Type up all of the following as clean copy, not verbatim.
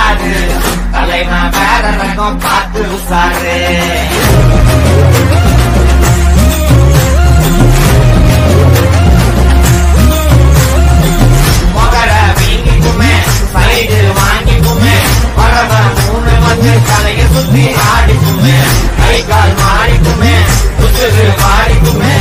யாரு தலைமை வேற ரகம் பார்த்து உசாரு மொகர வீங்கிக்குமே சைடு வாங்கிக்குமே வரவ 3 வந்து தலையை சுத்தி ஆடிக்குமே கை கால் மாறிக்குமே உசுறு மாறிக்குமே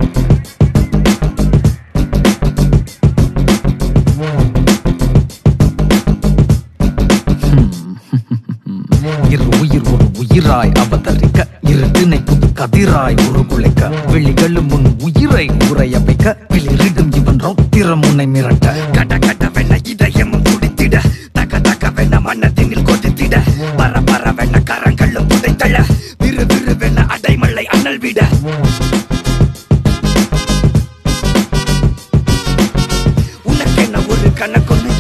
உயிர் ஒரு உயிராய் அவதரிக்க இருட்டினை புது கதிராய் உருகுலைக்க வெளிகளும் முன் உயிரை உரைய வைக்க வெளிரிடும் இவன் ரௌத்திரம் உன்னை மிரட்ட கட கட வெண்ண இதயம் துடித்திட தக தக வெண்ண மன்னத்தினில் கொதித்திட பர பர வெண்ண கரங்களும் புதைத்தழ விறு விறு வெண்ண அடைமழை அனல் விட உனக்கென்ன ஒரு கணக்கொன்னு